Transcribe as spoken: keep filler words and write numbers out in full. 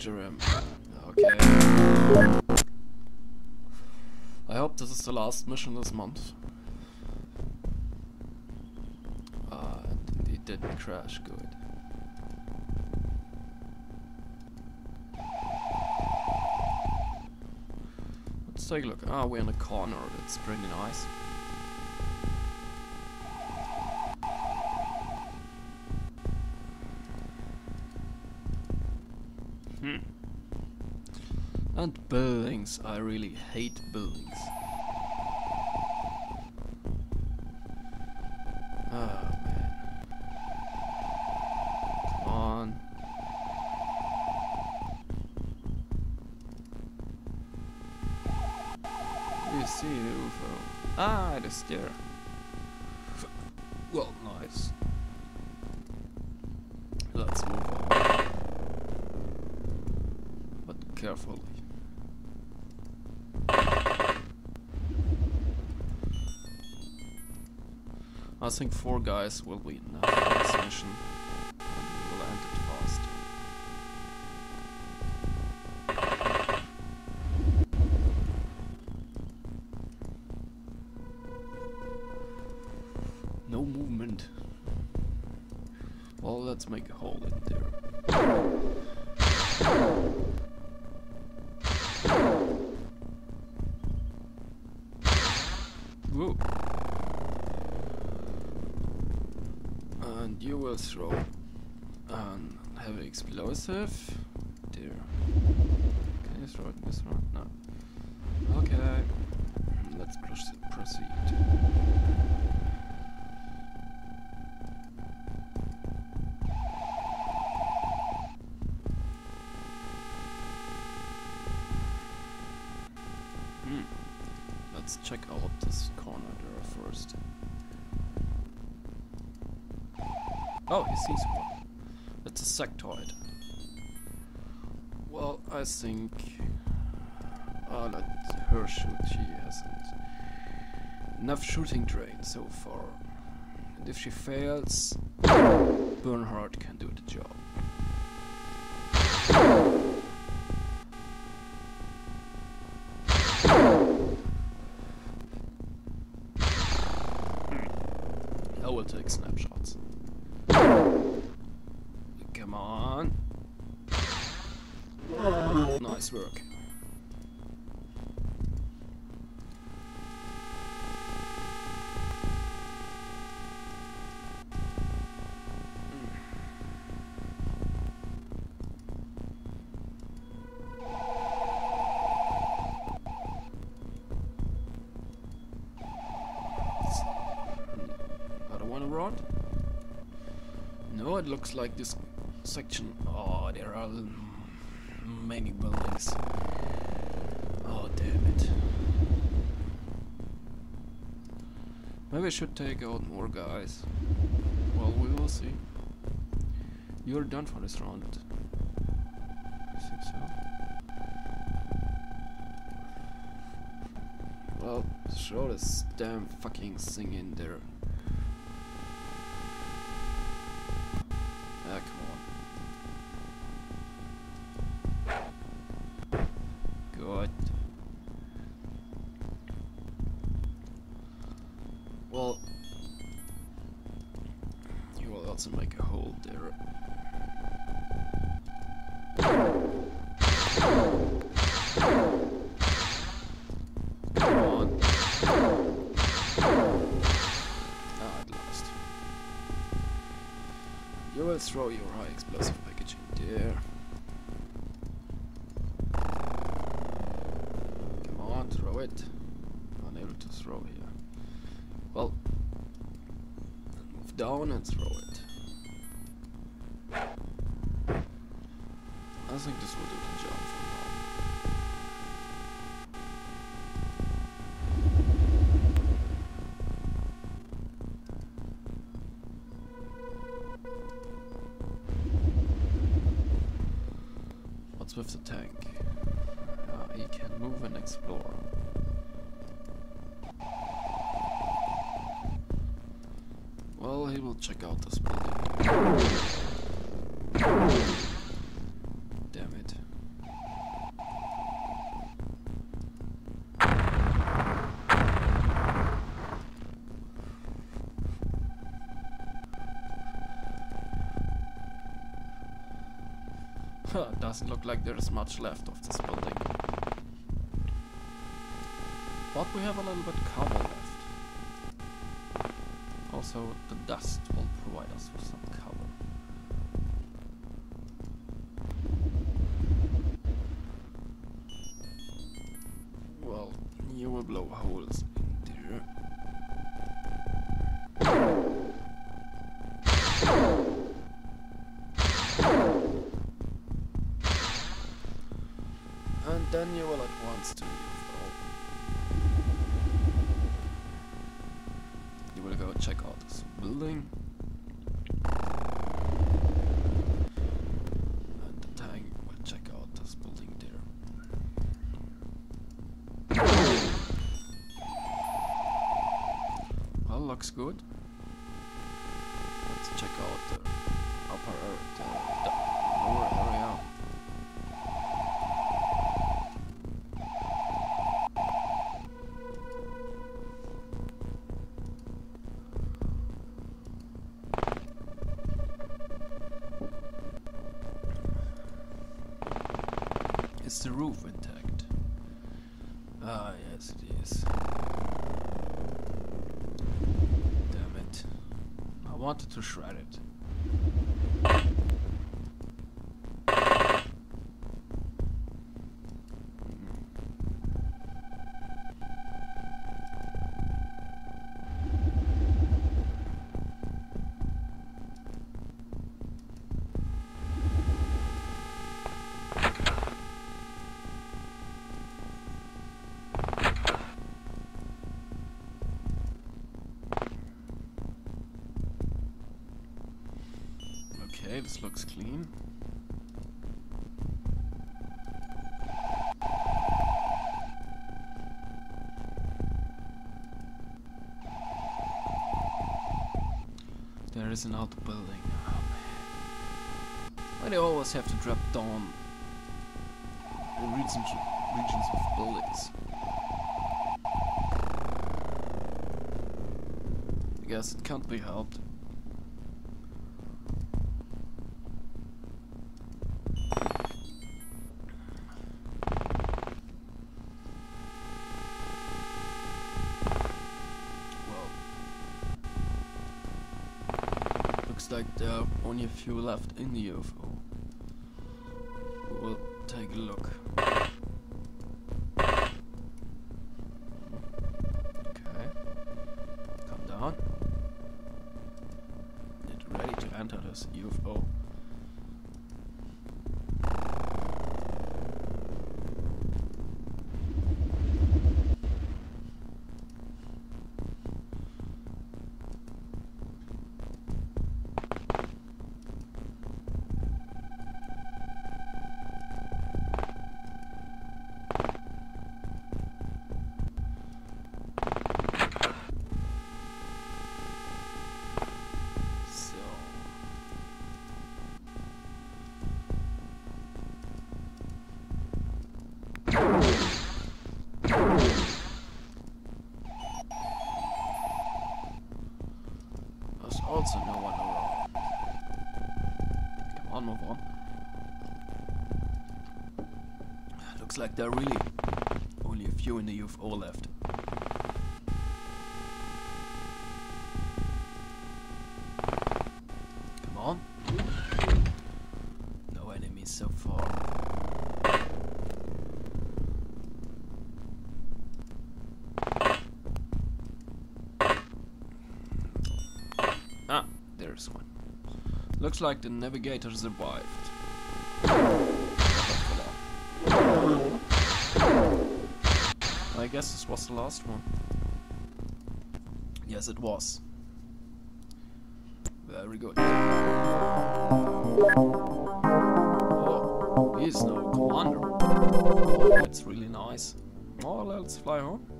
capture him. Okay. I hope this is the last mission this month. Ah, and it didn't crash, good. Let's take a look. Ah, we're in a corner, that's pretty nice. Hmm. And buildings, I really hate buildings. Oh man. Come on. You see the U F O. Ah, it is there. Well, nice. Let's move on. But carefully. I think four guys will be enough for this mission, and we will end it fast. No movement. Well, let's make a hole in there. Whoa. And you will throw an heavy explosive. There. Can you throw it in this one? No. Okay. Let's proceed. Hmm. Let's check out this corner there first. Oh, he sees one. It's a sectoid. Well, I think I'll let her shoot. She hasn't enough shooting drain so far. And if she fails, Bernhard can do the job. I will take snapshots. Come on. Nice work. I don't want to run. No, it looks like this section. Oh, there are many buildings. Oh, damn it. Maybe I should take out more guys. Well, we will see. You're done for this round. I think so. Well, throw this damn fucking thing in there. Ah, come on. Good. Well, you will also make a hole there. Come on. Ah, at last. You will throw your high explosive package in there. Come on, throw it. Unable to throw here. Well, move down and throw it. I think this will do the job for now. What's with the tank? Uh, he can move and explore. Well, he will check out this building. Damn it. Doesn't look like there's much left of this building. But we have a little bit cover left. Also, the dust will provide us with some cover. Well, you will blow holes in there. And then you will advance to the U F O. You will go check out this building. And the tank will check out this building there. Well, looks good. Let's check out the upper area, the, the lower area. Is the roof intact? Ah, yes it is. Damn it. I wanted to shred it. Okay, this looks clean. There is another building. Oh man. Why do I always have to drop down the regions, regions of buildings? I guess it can't be helped. Like there are only a few left in the U F O. We will take a look. Okay. Come down. Get ready to enter this U F O. There's also no one around. Come on, move on. Looks like there are really only a few in the U F O left. Come on. No enemies so far. Ah, there's one. Looks like the navigator survived. I guess this was the last one. Yes, it was. Very good. Oh, he's no commander. Oh, that's really nice. Oh, let's fly home.